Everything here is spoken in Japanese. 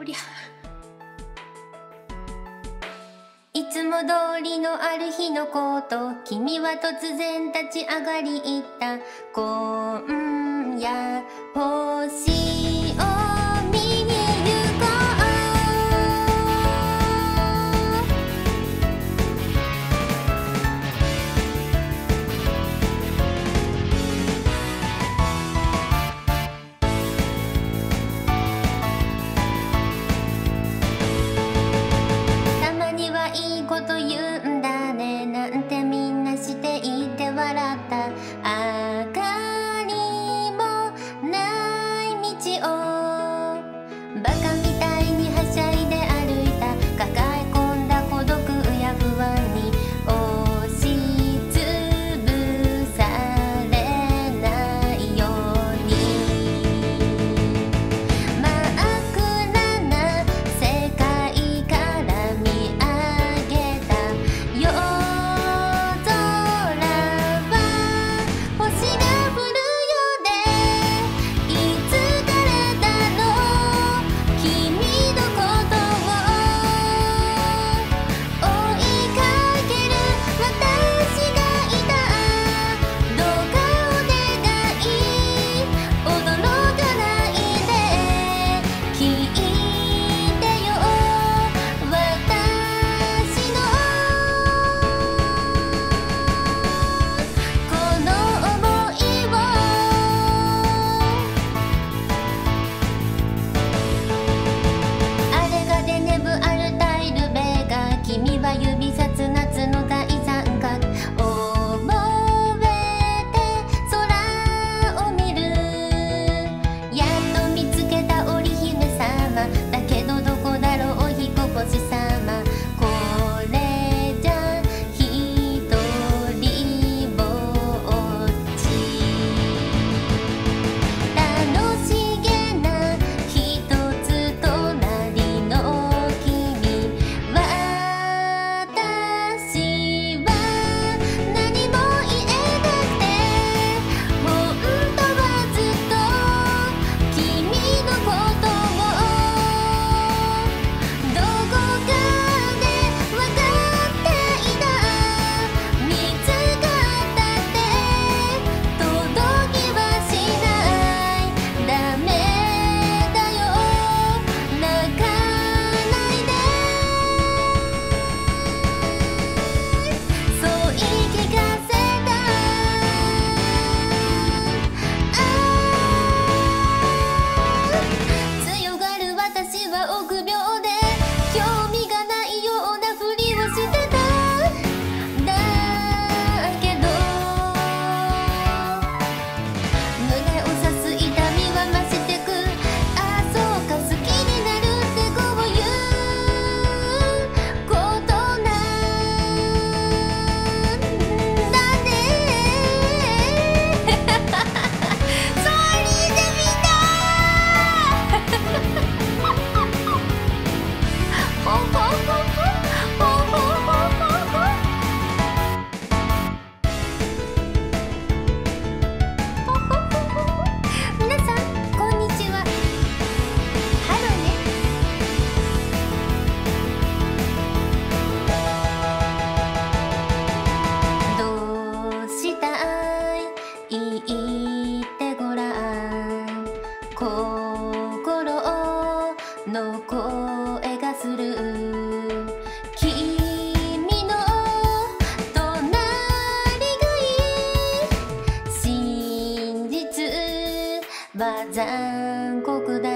おりゃ。いつも通りのある日のこと、君は突然立ち上がり言った。今夜星を見に行こう。たまにはいいこと言うんだねなんてみんなしていて笑った。明かりもない道をバカみたいにはしゃいで歩いた。抱え込んだ孤独や不安に押しつぶされないように真っ暗な世界から見上げた夜空は星が降るようでいつからだろう君のことを追いかける私がいた。どうかお願い驚かないで聞いてよ私のこの想いを。あれがデネブアルタイルベガ君は指さつ夏の大三角覚えて空を見る。やっと見つけた織姫様だけどどこだろうお彦星様。これじゃひとりぼっち楽しげなひとつ隣の君。私は何も言えなくて本当はずっと君のことをどこかで分かっていた。見つかったって届きはしない。ダメだよ泣かないでそう言い聞かせた。強がる私は臆病で興味がないようなふりをしてた。だけど胸を刺す痛みは増してく。ああそうか好きになるってこういうことなんだねそれでみんなほほほほほほほほほ皆さんこんにちは。ハローね。どうしたい言ってごらん。心の声がする。君の隣がいい。真実は残酷だ。